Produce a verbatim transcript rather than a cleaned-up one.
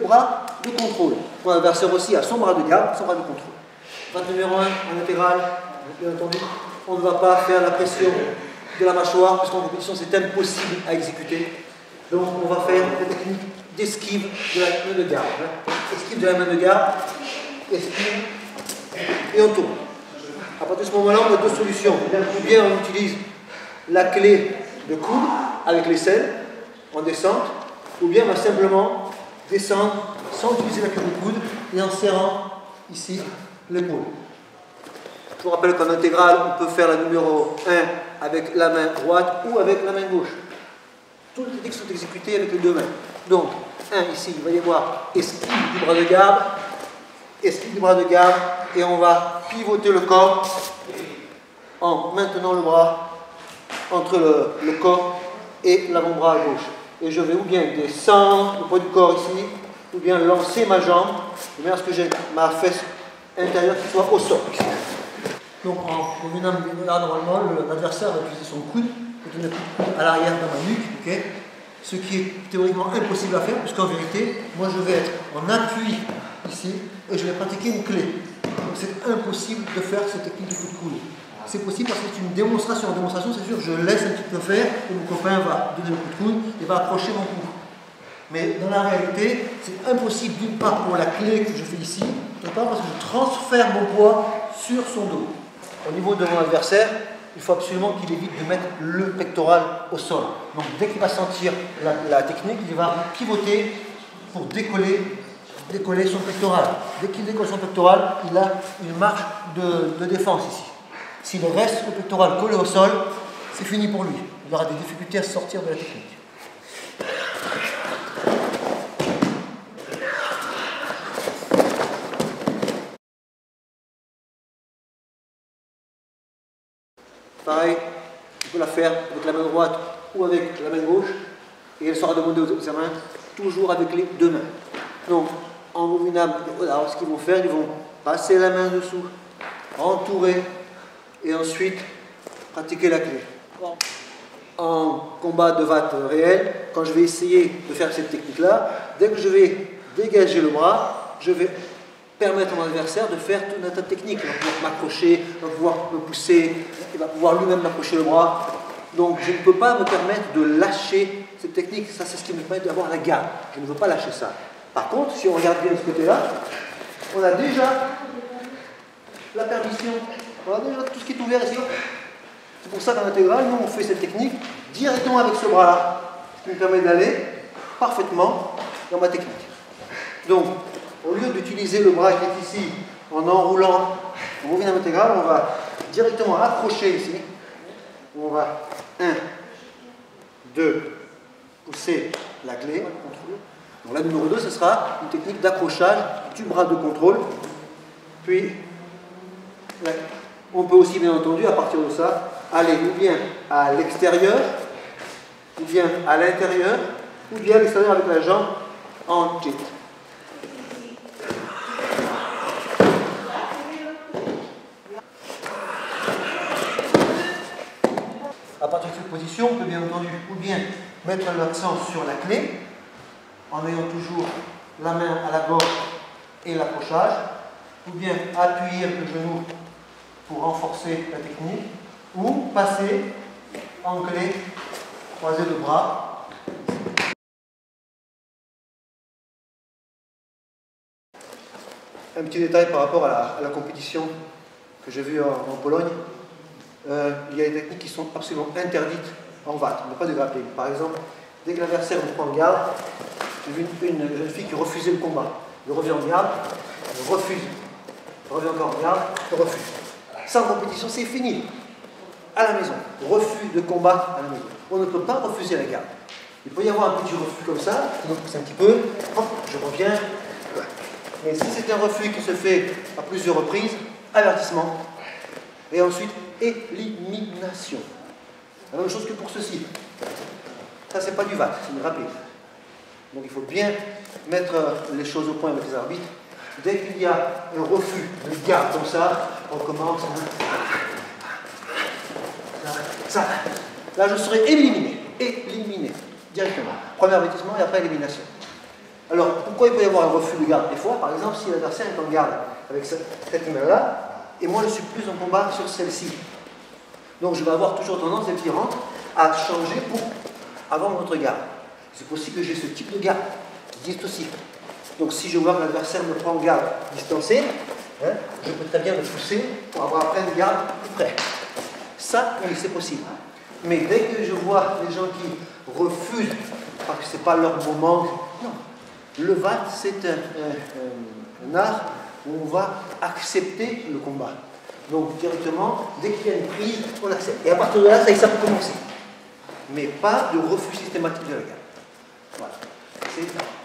bras de contrôle. Mon adversaire aussi a son bras de garde, son bras de contrôle. Vatte numéro un, en latéral, bien entendu, on ne va pas faire la pression de la mâchoire, parce qu'en compétition c'est impossible à exécuter. Donc on va faire la technique d'esquive de la main de garde. Hein. Esquive de la main de garde, esquive, et on tourne. À partir de ce moment-là, on a deux solutions. Ou bien on utilise la clé de coude avec l'aisselle en descente, ou bien on va simplement descendre sans utiliser la clé de coude et en serrant ici l'épaule. Je vous rappelle qu'en intégrale, on peut faire la numéro un avec la main droite ou avec la main gauche. Toutes les techniques sont exécutées avec les deux mains. Donc, un ici, il va y avoir esquive du bras de garde, esquive du bras de garde, et on va pivoter le corps en maintenant le bras entre le, le corps et l'avant-bras à gauche. Et je vais ou bien descendre le poids du corps ici, ou bien lancer ma jambe, de manière à ce que j'ai ma fesse intérieure qui soit au sol. Donc en revenant là, normalement, l'adversaire va utiliser son coude pour donner un coup de coude à l'arrière dans ma nuque, okay, ce qui est théoriquement impossible à faire, puisqu'en vérité, moi je vais être en appui ici et je vais pratiquer une clé. Donc c'est impossible de faire cette technique du coup de coude. C'est possible parce que c'est une démonstration. En démonstration, c'est sûr, je laisse un petit peu faire et mon copain va donner le coup de coude et va approcher mon cou. Mais dans la réalité, c'est impossible d'une part pour la clé que je fais ici, d'autre part parce que je transfère mon poids sur son dos. Au niveau de mon adversaire, il faut absolument qu'il évite de mettre le pectoral au sol. Donc dès qu'il va sentir la, la technique, il va pivoter pour décoller, décoller son pectoral. Dès qu'il décolle son pectoral, il a une marge de, de défense ici. S'il reste le pectoral collé au sol, c'est fini pour lui. Il aura des difficultés à sortir de la technique. Pareil, tu peux la faire avec la main droite ou avec la main gauche et elle sera demandée aux examens toujours avec les deux mains. Donc, en Movinam, alors ce qu'ils vont faire, ils vont passer la main dessous, entourer et ensuite pratiquer la clé. En combat de watt réel, quand je vais essayer de faire cette technique-là, dès que je vais dégager le bras, je vais permettre à mon adversaire de faire toute une technique. Il va pouvoir m'accrocher, il va pouvoir me pousser, il va pouvoir lui-même m'accrocher le bras. Donc je ne peux pas me permettre de lâcher cette technique. Ça, c'est ce qui me permet d'avoir la garde. Je ne veux pas lâcher ça. Par contre, si on regarde bien de ce côté-là, on a déjà la permission. On a déjà tout ce qui est ouvert ici. C'est pour ça qu'en intégrale, nous, on fait cette technique directement avec ce bras-là, ce qui me permet d'aller parfaitement dans ma technique. Donc, au lieu d'utiliser le bras qui est ici en enroulant en Movinam intégral, on va directement accrocher ici. On va un, deux, pousser la clé. Donc la numéro deux, ce sera une technique d'accrochage du bras de contrôle. Puis, ouais, on peut aussi, bien entendu, à partir de ça, aller ou bien à l'extérieur, ou bien à l'intérieur, ou bien à l'extérieur avec la jambe en jet. À partir de cette position, on peut bien entendu ou bien mettre l'accent sur la clé, en ayant toujours la main à la gorge et l'accrochage, ou bien appuyer le genou pour renforcer la technique, ou passer en clé, croiser le bras. Un petit détail par rapport à la, à la compétition que j'ai vue en, en Pologne. Euh, il y a des techniques qui sont absolument interdites en watt, mais pas de grappling. Par exemple, dès que l'adversaire me prend en garde, j'ai vu une, une jeune fille qui refusait le combat. Elle revient en garde, elle refuse. Elle revient encore en garde, elle refuse. Ça en compétition, c'est fini. À la maison. Refus de combat à la maison. On ne peut pas refuser la garde. Il peut y avoir un petit refus comme ça, on pousse un petit peu, hop, je reviens. Mais si c'est un refus qui se fait à plusieurs reprises, avertissement. Et ensuite, élimination. La même chose que pour ceci. Ça, c'est pas du watt, c'est une grappling. Donc il faut bien mettre les choses au point avec les arbitres. Dès qu'il y a un refus de garde comme ça, on commence. Ça. Là, je serai éliminé. Éliminé. Directement. Premier avertissement et après élimination. Alors, pourquoi il peut y avoir un refus de garde? Des fois, par exemple, si l'adversaire est en garde avec cette main-là, et moi je suis plus en combat sur celle-ci. Donc je vais avoir toujours tendance, dès qu'il rentre, à changer pour avoir notre garde. C'est possible que j'ai ce type de garde, qui existe aussi. Donc si je vois que l'adversaire me prend en garde distancée, hein, je peux très bien le pousser pour avoir après une garde plus près. Ça, oui, c'est possible. Mais dès que je vois les gens qui refusent, parce que ce n'est pas leur moment, non. Le V A T, c'est un, un, un art où on va accepter le combat. Donc directement, dès qu'il y a une prise, on accepte. Et à partir de là, ça, ça peut commencer. Mais pas de refus systématique de la garde. Voilà. C'est ça.